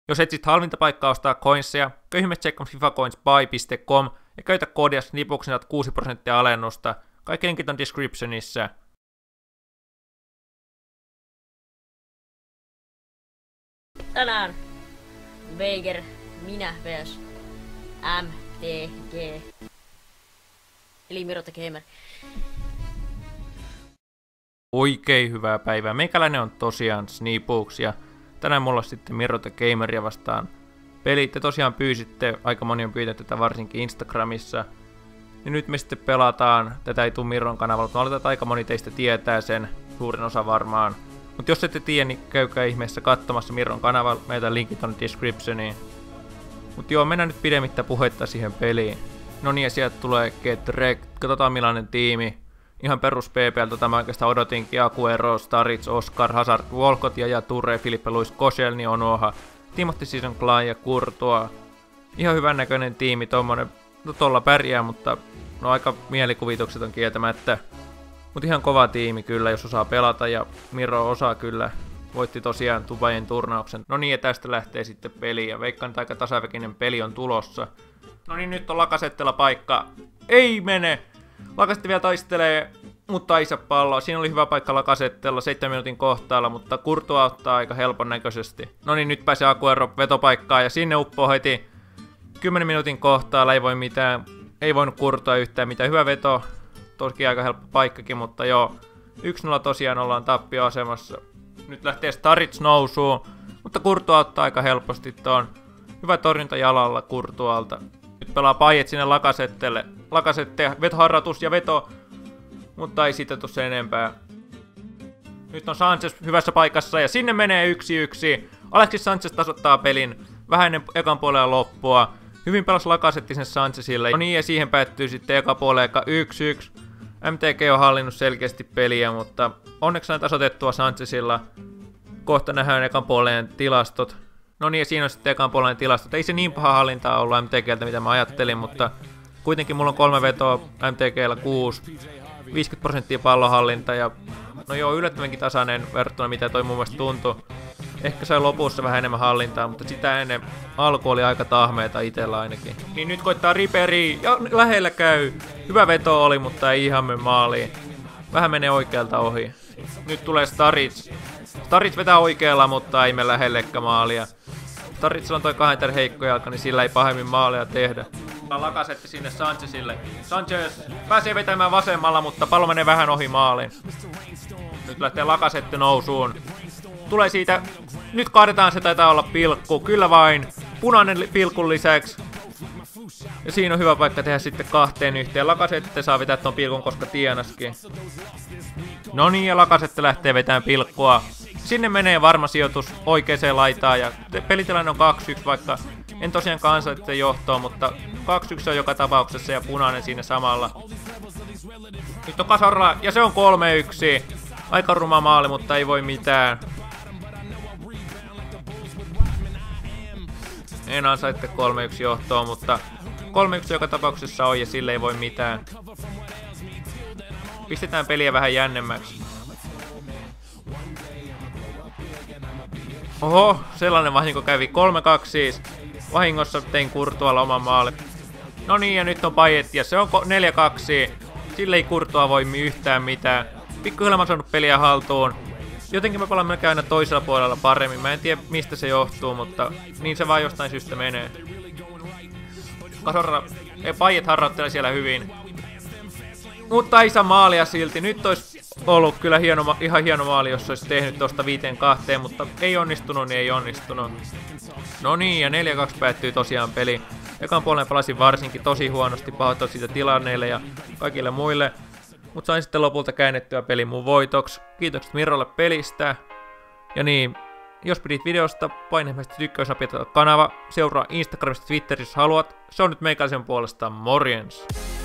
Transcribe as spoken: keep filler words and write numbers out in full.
Jos etsit halvinta paikkaa ostaa coinseja, käy ihmeessä tsekkaamassa fifacoinsbuy piste com ja käytä koodia Snipuksi saat kuusi prosenttia alennusta. Kaikki linkit on descriptionissa. Tänään Veiger, minä vs M T G eli Miro the Gamer. Oikein hyvää päivää. Meikäläinen on tosiaan Snipuks ja tänään mulla on sitten Miro the Gameria vastaan peli. Te tosiaan pyysitte, aika moni on pyytänyt tätä varsinkin Instagramissa. Ja nyt me sitten pelataan, tätä ei tule Miron kanavalla, mutta oletetaan, että aika moni teistä tietää sen, suurin osa varmaan. Mutta jos ette tiedä, niin käykää ihmeessä katsomassa Miron kanavalla, meitä linkit on descriptioniin. Mutta joo, mennään nyt pidemmittä puhetta siihen peliin. No niin, ja sieltä tulee Get Wrecked, katsotaan millainen tiimi. Ihan perus P P:ltä tämä oikeastaan odotinkin. Aguero, Starits, Oscar, Hazard, Walcott, ja Toure, Philippe Luis, Koscielny, Onoha, Timothy Season, Klein ja Courtois. Ihan hyvän näköinen tiimi, tommonen, no tolla pärjää, mutta no aika mielikuvitukset on kieltämättä. Mutta ihan kova tiimi kyllä, jos osaa pelata, ja Miro osaa kyllä. Voitti tosiaan Dubain turnauksen. No niin, ja tästä lähtee sitten peli, ja veikkaan, että aika tasaväkinen peli on tulossa. No niin, nyt on Lacazettella paikka. Ei mene! Lacazette vielä taistelee, mutta ei saa palloa. Siinä oli hyvä paikka Lacazettella seitsemän minuutin kohtaalla, mutta Courtois ottaa aika helpon näköisesti. No niin, nyt pääsee Aguero vetopaikkaan, ja sinne uppoo heti kymmenen minuutin kohtaalla. Ei voi mitään, ei voinut Courtois yhtään mitään. Hyvä veto, toki aika helppo paikkakin, mutta joo. yksi nolla tosiaan ollaan tappioasemassa. Nyt lähtee Starits nousuun, mutta Courtois ottaa aika helposti tuon. Hyvä torjunta jalalla Courtoisalta. Nyt pelaa Payet sinne Lacazettelle. Lacazette, vetoharratus ja veto, mutta ei siitä tule sen enempää. Nyt on Sanchez hyvässä paikassa ja sinne menee yksi yksi. Alexis Sanchez tasoittaa pelin vähän ennen ekan puolella loppua. Hyvin pelasi Lacazette sinne Sanchezille. No niin, ja siihen päättyy sitten eka puolella eka yksi yksi. M T G on hallinnut selkeästi peliä, mutta onneksi on tasoitettua Sanchezilla. Kohta nähdään ekan puolen tilastot. No niin, ja siinä on sitten ekan puolen tilastot. Ei se niin paha hallintaa ollut M T G:ltä, mitä mä ajattelin, mutta kuitenkin mulla on kolme vetoa, M T G:llä kuusi. viisikymmentä prosenttia pallonhallinta ja no joo, yllättävänkin tasainen verrattuna mitä toi mun mielestä tuntui. Ehkä sai lopussa vähän enemmän hallintaa, mutta sitä ennen alku oli aika tahmeeta itellä ainakin. Niin nyt koittaa Ribéry ja lähellä käy. Hyvä veto oli, mutta ei ihan mene maaliin. Vähän menee oikealta ohi. Nyt tulee Starits. Starits vetää oikealla, mutta ei mene lähellekään maalia. Staritsilla on toi kahden heikko jalka, niin sillä ei pahemmin maalia tehdä. Lacazette sinne Sanchezille. Sanchez pääsee vetämään vasemmalla, mutta pallo menee vähän ohi maaliin. Nyt lähtee Lacazette nousuun. Tulee siitä. Nyt kaadetaan, se taitaa olla pilkku. Kyllä vain. Punainen pilkun lisäksi. Ja siinä on hyvä paikka tehdä sitten kahteen yhteen. Lacazette saa vetää ton pilkun, koska tienaskin. No niin, ja Lacazette lähtee vetämään pilkkua. Sinne menee varma sijoitus oikeaan laitaan ja pelitilanne on kaksi yksi, vaikka en tosiaan kansallisesta johtoa, mutta kaksi yksi on joka tapauksessa ja punainen siinä samalla. Nyt on Cazorla ja se on kolme yksi. Aika ruma maali, mutta ei voi mitään. En ansaitte kolme yksi johtoa, mutta kolme yksi joka tapauksessa on ja sille ei voi mitään. Pistetään peliä vähän jännemmäksi. Oho, sellainen vahinko kävi. kolme kaksi siis. Vahingossa tein Courtoisalla oman maali. No niin, ja nyt on Payet, ja se on neljä kaksi. Sille ei Courtois voi yhtään mitään. Pikkuhiljaa mä oon saanut peliä haltuun. Jotenkin mä palaan melkein aina toisella puolella paremmin. Mä en tiedä mistä se johtuu, mutta niin se vaan jostain syystä menee. Cazorla, ei Payet harjoittelee siellä hyvin. Mutta ei saa maalia silti. Nyt olisi ollut kyllä hieno, ihan hieno maali, jos olisi tehnyt tosta viiteen kahteen, mutta ei onnistunut, niin ei onnistunut. No niin, ja neljä kaksi päättyy tosiaan peli. Ekan puolen pelasin varsinkin tosi huonosti, pahoittaa siitä tilanneille ja kaikille muille. Mutta sain sitten lopulta käännettyä pelin mun voitoksi. Kiitokset Mirolle pelistä. Ja niin, jos pidit videosta, paina tykkäysnapia kanava. Seuraa Instagramista, Twitterissä jos haluat. Se on nyt meikäläisen puolesta morjens.